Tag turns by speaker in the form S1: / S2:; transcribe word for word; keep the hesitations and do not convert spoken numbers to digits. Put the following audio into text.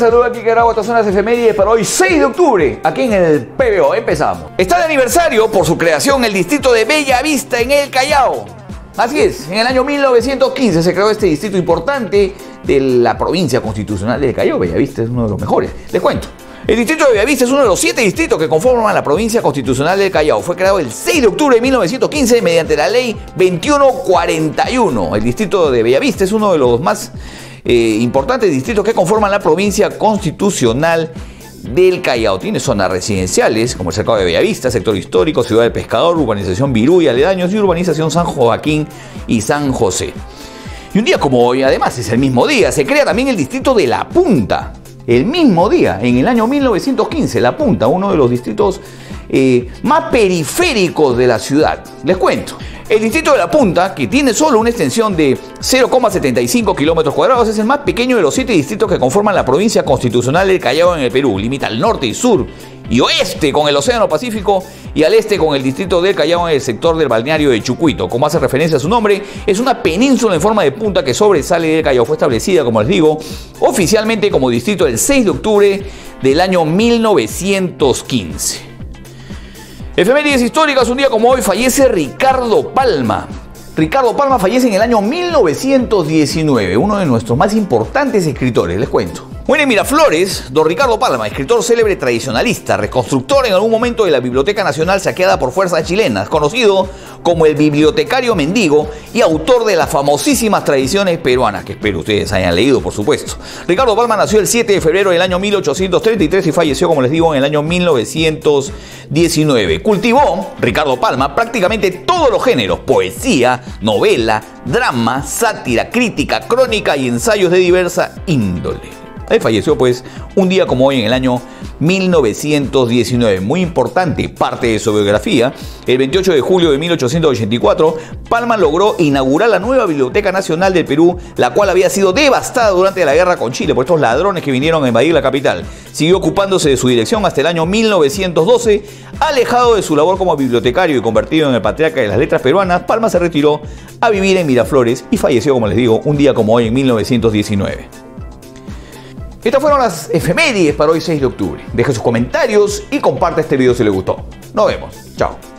S1: saludos aquí que grabo estas zonas efemérides para hoy seis de octubre, aquí en el P B O. Empezamos. Está de aniversario por su creación el distrito de Bellavista en el Callao. Así es, en el año mil novecientos quince se creó este distrito importante de la provincia constitucional del Callao. Bellavista es uno de los mejores. Les cuento. El distrito de Bellavista es uno de los siete distritos que conforman la provincia constitucional del Callao. Fue creado el seis de octubre de mil novecientos quince mediante la ley veintiuno cuarenta y uno. El distrito de Bellavista es uno de los más eh, importantes distritos que conforman la provincia constitucional del Callao. Tiene zonas residenciales como el Cercado de Bellavista, sector histórico, Ciudad del Pescador, urbanización Virú y aledaños y urbanización San Joaquín y San José. Y un día como hoy, además es el mismo día, se crea también el distrito de La Punta. El mismo día, en el año mil novecientos quince, La Punta, uno de los distritos eh, más periféricos de la ciudad. Les cuento. El distrito de La Punta, que tiene solo una extensión de cero coma setenta y cinco kilómetros cuadrados, es el más pequeño de los siete distritos que conforman la provincia constitucional del Callao en el Perú. Limita al norte y sur y oeste con el Océano Pacífico y al este con el distrito del Callao en el sector del balneario de Chucuito. Como hace referencia a su nombre, es una península en forma de punta que sobresale del Callao. Fue establecida, como les digo, oficialmente como distrito el seis de octubre del año mil novecientos quince. Efemérides históricas, un día como hoy fallece Ricardo Palma. Ricardo Palma fallece en el año mil novecientos diecinueve, uno de nuestros más importantes escritores, les cuento. Muere en Miraflores, don Ricardo Palma, escritor célebre tradicionalista, reconstructor en algún momento de la Biblioteca Nacional saqueada por fuerzas chilenas, conocido como el bibliotecario mendigo y autor de las famosísimas tradiciones peruanas, que espero ustedes hayan leído, por supuesto. Ricardo Palma nació el siete de febrero del año mil ochocientos treinta y tres y falleció, como les digo, en el año mil novecientos diecinueve. Cultivó, Ricardo Palma, prácticamente todos los géneros: poesía, novela, drama, sátira, crítica, crónica y ensayos de diversa índole. Él falleció pues un día como hoy en el año mil novecientos diecinueve. Muy importante parte de su biografía. El veintiocho de julio de mil ochocientos ochenta y cuatro, Palma logró inaugurar la nueva Biblioteca Nacional del Perú, la cual había sido devastada durante la guerra con Chile por estos ladrones que vinieron a invadir la capital. Siguió ocupándose de su dirección hasta el año mil novecientos doce. Alejado de su labor como bibliotecario y convertido en el patriarca de las letras peruanas, Palma se retiró a vivir en Miraflores y falleció, como les digo, un día como hoy en mil novecientos diecinueve. Estas fueron las efemérides para hoy seis de octubre. Deje sus comentarios y comparte este video si le gustó. Nos vemos. Chao.